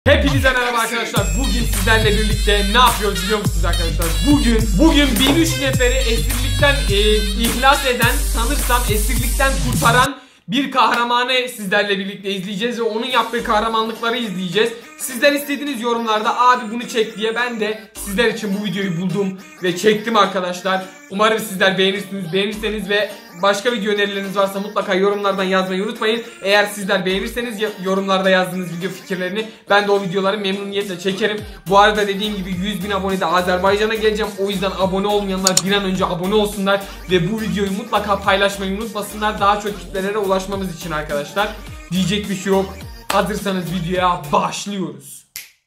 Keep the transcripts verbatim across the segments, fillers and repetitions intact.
Hepinize merhaba arkadaşlar. Bugün sizlerle birlikte ne yapıyoruz biliyor musunuz arkadaşlar? Bugün bugün bin üç neferi esirlikten e, ihlas eden, sanırsam esirlikten kurtaran bir kahramanı sizlerle birlikte izleyeceğiz ve onun yaptığı kahramanlıkları izleyeceğiz. Sizler istediğiniz yorumlarda abi bunu çek diye ben de sizler için bu videoyu buldum ve çektim arkadaşlar. Umarım sizler beğenirsiniz. Beğenirseniz ve başka video önerileriniz varsa mutlaka yorumlardan yazmayı unutmayın. Eğer sizler beğenirseniz yorumlarda yazdığınız video fikirlerini ben de o videoları memnuniyetle çekerim. Bu arada dediğim gibi yüz bin abonede Azerbaycan'a geleceğim. O yüzden abone olmayanlar bir an önce abone olsunlar ve bu videoyu mutlaka paylaşmayı unutmasınlar. Daha çok kitlelere ulaşmamız için arkadaşlar. Diyecek bir şey yok. Hazırsanız videoya başlıyoruz.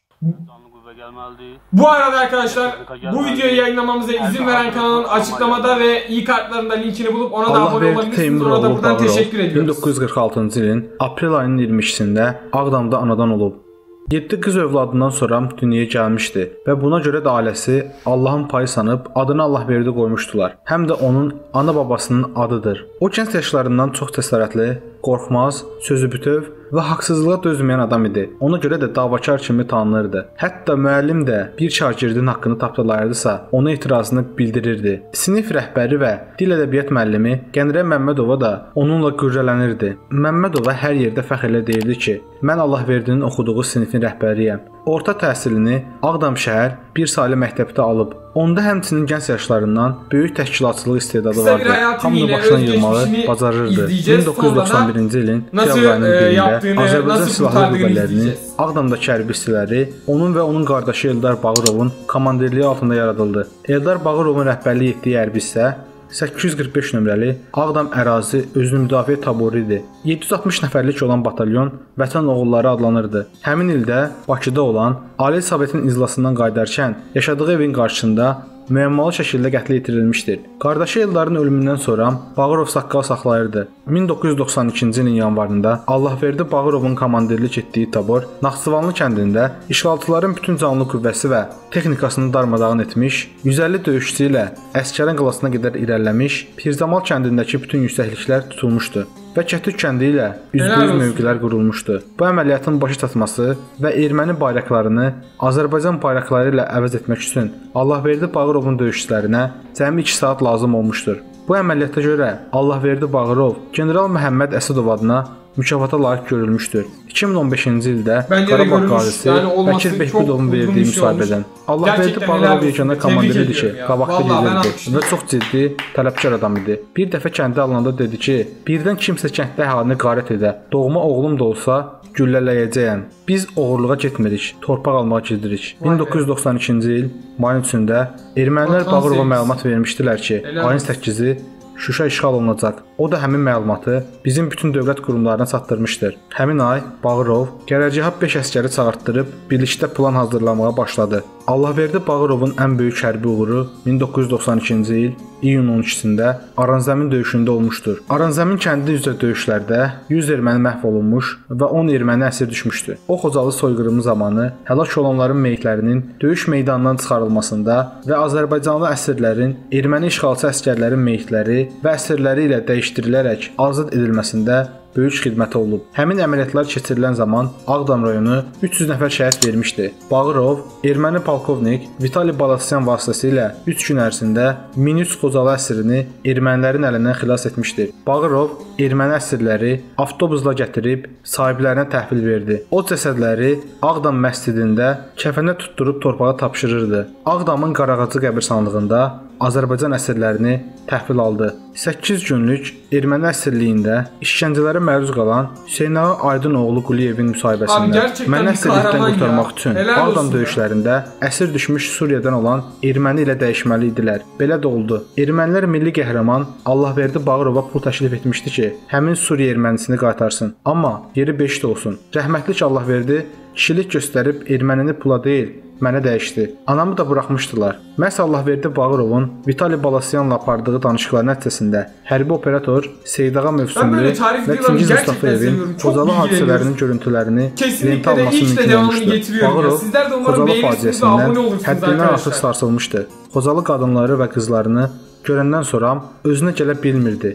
Bu arada arkadaşlar bu videoyu yayınlamamıza izin veren kanalın açıklamada ve i kartlarında linkini bulup ona da abone olabilirsiniz. Ona da buradan teşekkür ediyoruz. bin dokuz yüz qırx altıncı ilin aprel ayının iyirmi ikisində Ağdamda anadan olub. yeddi qız övladından sonra dünyaya gəlmişdi və buna görə də ailəsi Allahın payı sanıb adını Allahverdi qoymuşdular. Həm də onun ana babasının adıdır. O gənc yaşlarından çox cəsarətli, qorxmaz, sözü bütöv və haqsızlığa dözməyən adam idi. Ona görə də davakar kimi tanınırdı. Hətta müəllim də bir şagirdin haqqını tapdalayırdısa, ona etirazını bildirirdi. Sinif rəhbəri və dil ədəbiyyat müəllimi Qənirə Məmmədova da onunla qürrələnirdi. Məmmədova hər yerdə fəxrlə deyirdi ki, mən Allahverdinin oxuduğu sinifin rəhbəriyəm. Orta təhsilini Ağdam şəhər bir saylı məktəbdə alıb. Onda həmçinin gənc yaşlarından böyük təşkilatçılıq istedadı vardı. Hamını başına yığmağı bacarırdı. bin dokuz yüz doxsan birinci ilin fevral ayının birində Azərbaycan Silahlı Qüvvələrinin Ağdamdakı hərbi hissələri onun və onun qardaşı Eldar Bağırovun komandirliyi altında yaradıldı. Eldar Bağırovun rəhbərlik etdiyi hərbi hissə səkkiz yüz qırx beş nömrəli Ağdam ərazi özünü müdafiə taboru idi. yeddi yüz altmış nəfərlik olan batalyon Vətən Oğulları adlanırdı. Həmin ildə Bakıda olan Ali Sovetin iclasından qayıdarkən yaşadığı evin qarşısında müəmmalı şəkildə qətlə yetirilmişdir. Qardaşı Eldarın ölümündən sonra Bağırov saqqal saxlayırdı. min dokuz yüz doxsan ikinci ilin yanvarında Allahverdi Bağırovun komandirlik etdiyi tabor Naxçıvanlı kəndində işğalçıların bütün canlı qüvvəsi və texnikasını darmadağın etmiş, yüz əlli döyüşçü ilə Əsgəran qalasına qədər irəliləmiş, Pirzamal kəndindəki bütün yüksəkliklər tutulmuşdu və Kətük kəndi ilə üzbəüz mövqelər qurulmuşdu. Bu əməliyyatın başı çatması və erməni bayraqlarını Azərbaycan bayraqları ilə əvəz etmək üçün Allahverdi Bağırovun döyüşçülərinə cəmi iki saat lazım olmuşdur. Bu əməliyyata görə Allahverdi Bağırov General Məhəmməd Əsədov adına mükafata layiq görülmüşdür. iki min on beşinci ildə Qarabağ qazisi Bəkir Behbudovun verdiyi müsahibədən Allahverdi Bağırov yeganə komandiridir ki, qabaqda gedirdi və çox ciddi, tələbkar adam idi. Bir dəfə kəndə alınanda dedi ki, birdən kimsə kənddə əhalini qarət edə, doğma oğlum da olsa güllələyəcəyəm. Biz oğurluğa getmirik, torpaq almağa gedirik. min dokuz yüz doxsan ikinci il mayın üçündə ermənilər Bağırova məlumat vermişdilər ki, ayın səkkizi Şuşa işğal olunacaq. O da həmin məlumatı bizim bütün dövlət qurumlarına çatdırmışdır. Həmin ay Bağırov qərargaha beş əsgəri çağırtdırıb birlikdə plan hazırlamağa başladı. Allahverdi Bağırovun ən böyük hərbi uğuru min doqquz yüz doxsan ikinci il iyun on ikisində Aranzəmin döyüşündə olmuşdur. Aranzəmin kəndi üzrə döyüşlərdə yüz erməni məhv olunmuş və on erməni əsir düşmüşdür. O Xocalı soyqırımı zamanı həlak olanların meyitlərinin döyüş meydanından çıxarılmasında və Azərbaycanlı əsirlərin erməni işğalçı əsgərlərin meyitləri və əsirləri ilə dəyişdirilərək azad edilməsində böyük xidməti olub. Həmin əməliyyatlar keçirilən zaman Ağdam rayonu üç yüz nəfər şəhid vermişdi. Bağırov erməni polkovnik Vitali Balasyan vasitəsilə üç gün ərzində min üç Xocalı əsrini ermənilərin əlindən xilas etmişdir. Bağırov erməni əsirləri avtobusla gətirib sahiblərinə təhvil verdi. O cəsədləri Ağdam məscidində kəfənə tutturub torpağa tapşırırdı. Ağdamın Qarağacı qəbirstanlığında Azərbaycan əsirlərini təhvil aldı. səkkiz günlük erməni əsirliyində işgəncələrə məruz qalan Hüseynağa Aydınoğlu Quliyevin müsahibəsində məni əsirlikdən qurtarmaq üçün Ağdam döyüşlərində əsir düşmüş Suriyadan olan erməni ilə dəyişməli idilər. Belə də oldu. Ermənilər milli qəhrəman Allahverdi Bağırova pul təklif etmişdi ki, həmin Suriya ermənisini qaytarsın. Amma yeri beşdə olsun. Rəhmətlik Allahverdi kişilik göstərib ermənini pula deyil, mənə dəyişdi. Anamı da buraxmışdılar. Məhz Allahverdi Bağırovun Vitali Balasyanla apardığı danışıqlar nəticəsində hərbi operator Seydağa Mövsümlü və Çingiz Mustafayevin Xocalı hadisələrinin görüntülərini lentə alması mümkün olmuşdur. Bağırov Xocalı faciəsindən həddindən artıq sarsılmışdı. Xocalı qadınları və qızlarını görəndən sonra özünə gələ bilmirdi.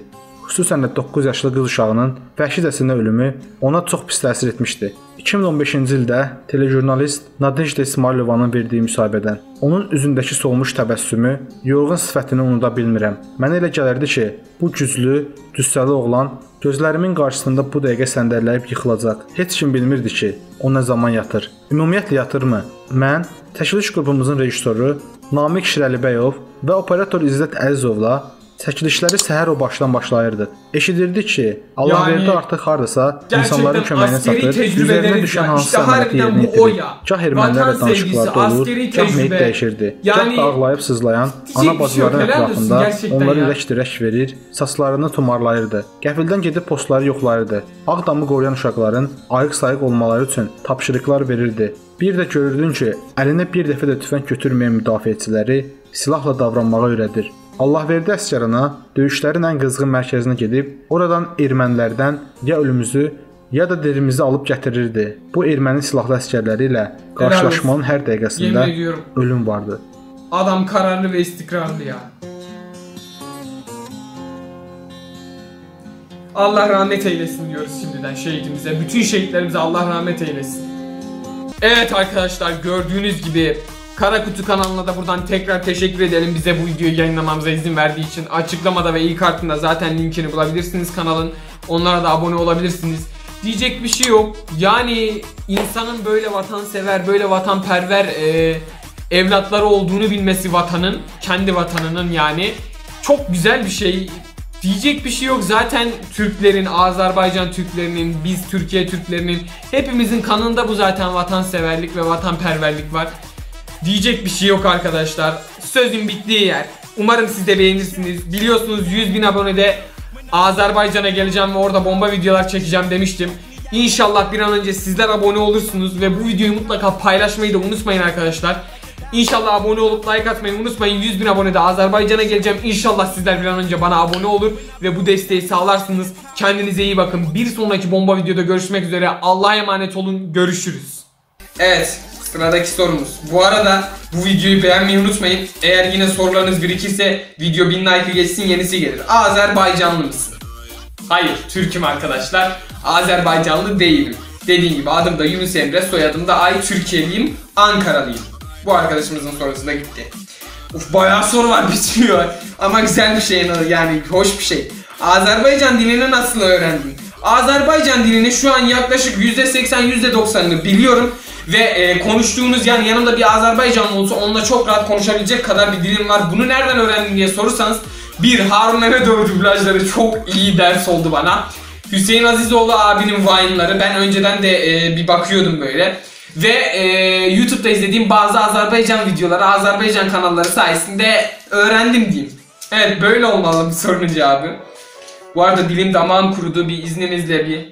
xüsusən də doqquz yaşlı qız uşağının vəhşicəsinə ölümü ona çox pis təsir etmişdi. iki min on beşinci ildə telejurnalist Nadejda İsmailovanın verdiyi müsahibədən onun üzündəki solmuş təbəssümü, yorğun sifətini unuda bilmirəm. Mənə elə gəlirdi ki, bu güclü, cüssəli oğlan gözlərimin qarşısında bu dəqiqə səndələyib yıxılacaq. Heç kim bilmirdi ki, o nə zaman yatır. Ümumiyyətlə yatırmı? Mən, çəkiliş qrupumuzun rejissoru Namiq Şirəlibəyov və operator İzzət Əzizovla çəkilişləri səhər o başdan başlayırdı. Eşidirdi ki, Allah yəni, verdi artıq hardasa insanların köməyinə çatır, üzərinə düşən hansı əməliyyatı yerinə yetirir. Gah ermənilərlə danışıqlarda olur, gah meyit dəyişirdi. Yəni, gah da ağlayıb sızlayan ana bacıların ətrafında onları ürək-dirək verir, saçlarını tumarlayırdı. Qəfildən gedib postları yoxlayırdı. Ağdamı qoruyan uşaqların ayıq-sayıq olmaları üçün tapşırıqlar verirdi. Bir də görürdün ki, əlinə bir dəfə də tüfəng götürməyən müdafiəçiləri silahla davranmağa öyrədir. Allahverdi əsgərana döyüşlərin ən qızğın mərkəzinə gedib, oradan ermənilərdən ya ölümümüzü, ya da derimizi alıb gətirirdi. Bu erməni silahlı əsgərləri ilə qarşılaşmanın hər dəqiqəsində ölüm vardı. Adam kararlı və istikrarlı ya. Allah rahmet eylesin diyoruz şimdiden şehidimize. Bütün şehitlerimize Allah rahmet eylesin. Evet arkadaşlar, gördüğünüz gibi Kara Kutu kanalına da buradan tekrar teşekkür edelim bize bu videoyu yayınlamamıza izin verdiği için. Açıklamada ve ilk kartında zaten linkini bulabilirsiniz kanalın. Onlara da abone olabilirsiniz. Diyecek bir şey yok. Yani insanın böyle vatansever, böyle vatanperver e, evlatları olduğunu bilmesi vatanın, kendi vatanının yani. Çok güzel bir şey. Diyecek bir şey yok. Zaten Türklerin, Azerbaycan Türklerinin, biz Türkiye Türklerinin hepimizin kanında bu zaten vatanseverlik ve vatanperverlik var. Diyecek bir şey yok arkadaşlar. Sözün bittiği yer. Umarım siz de beğenirsiniz. Biliyorsunuz yüz bin abonede Azerbaycan'a geleceğim ve orada bomba videolar çekeceğim demiştim. İnşallah bir an önce sizler abone olursunuz ve bu videoyu mutlaka paylaşmayı da unutmayın arkadaşlar. İnşallah abone olup like atmayı unutmayın. yüz bin abonede Azerbaycan'a geleceğim. İnşallah sizler bir an önce bana abone olur ve bu desteği sağlarsınız. Kendinize iyi bakın. Bir sonraki bomba videoda görüşmek üzere. Allah'a emanet olun. Görüşürüz. Evet. Sıradaki sorumuz. Bu arada bu videoyu beğenmeyi unutmayın. Eğer yine sorularınız birikirse video bin like'ı geçsin, yenisi gelir. Azerbaycanlı mısın? Hayır, Türk'üm arkadaşlar. Azerbaycanlı değilim. Dediğim gibi adım da Yunus Emre, soyadım da Ay, Türkiye'liyim, Ankaralıyım. Bu arkadaşımızın sorusu da gitti. Uf, bayağı soru var, bitmiyor. Ama güzel bir şey yani, hoş bir şey. Azerbaycan dilini nasıl öğrendin? Azerbaycan dilini şu an yaklaşık yüzde seksen yüzde doksanını biliyorum. Ve e, konuştuğunuz, yani yanımda bir Azerbaycanlı olsa onunla çok rahat konuşabilecek kadar bir dilim var. Bunu nereden öğrendin diye sorursanız, bir Harun Mehmetoğlu dublajları çok iyi ders oldu bana. Hüseyin Azizoğlu abinin Vine'ları, ben önceden de e, bir bakıyordum böyle. Ve e, YouTube'da izlediğim bazı Azerbaycan videoları, Azerbaycan kanalları sayesinde öğrendim diyeyim. Evet, böyle olmalı bir sorunun cevabı. Bu arada dilim damağım kurudu, bir izninizle bir.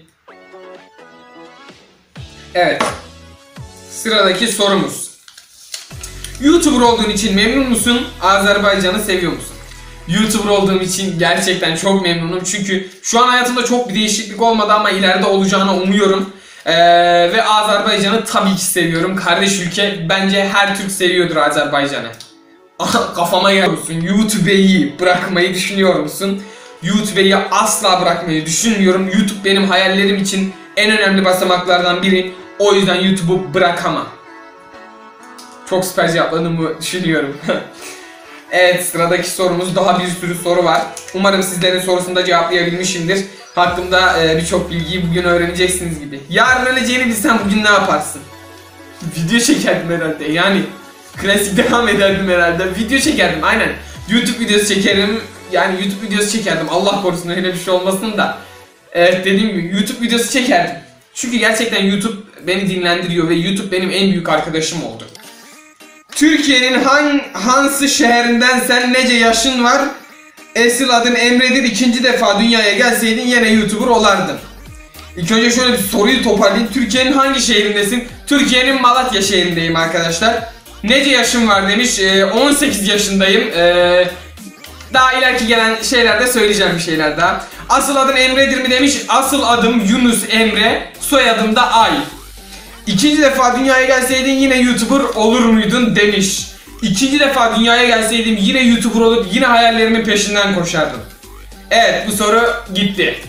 Evet. Sıradaki sorumuz. YouTuber olduğun için memnun musun? Azerbaycan'ı seviyor musun? YouTuber olduğum için gerçekten çok memnunum. Çünkü şu an hayatımda çok bir değişiklik olmadı ama ileride olacağını umuyorum. Ee, ve Azerbaycan'ı tabii ki seviyorum. Kardeş ülke, bence her Türk seviyordur Azerbaycan'ı. Kafama geliyorsun. YouTube'yi bırakmayı düşünüyor musun? YouTube'yi asla bırakmayı düşünmüyorum. YouTube benim hayallerim için en önemli basamaklardan biri. O yüzden YouTube'u bırakamam. Çok süper cevapladığımı düşünüyorum. Evet, sıradaki sorumuz, daha bir sürü soru var. Umarım sizlerin sorusunu da cevaplayabilmişimdir. Hakkımda e, birçok bilgiyi bugün öğreneceksiniz gibi. Yarın öleceğini bilsem bugün ne yaparsın? Video çekerdim herhalde. Yani klasik devam ederdim herhalde. Video çekerdim, aynen. YouTube videosu çekerim. Yani YouTube videosu çekerdim. Allah korusun öyle bir şey olmasın da. Evet, dediğim gibi YouTube videosu çekerdim. Çünkü gerçekten YouTube beni dinlendiriyor ve YouTube benim en büyük arkadaşım oldu. Türkiye'nin han, hansı şehrinden sen nece yaşın var? Esil adın Emre'dir, ikinci defa dünyaya gelseydin yine YouTuber olardın. İlk önce şöyle bir soruyu toparlayayım. Türkiye'nin hangi şehrindesin? Türkiye'nin Malatya şehrindeyim arkadaşlar. Nece yaşım var demiş. Ee, on sekiz yaşındayım. Ee, daha ileriki gelen şeylerde söyleyeceğim bir şeyler daha. Asıl adın Emre'dir mi demiş. Asıl adım Yunus Emre. Soyadım da Ay. İkinci defa dünyaya gelseydin yine YouTuber olur muydun demiş. İkinci defa dünyaya gelseydim yine YouTuber olup yine hayallerimin peşinden koşardım. Evet, bu soru gitti.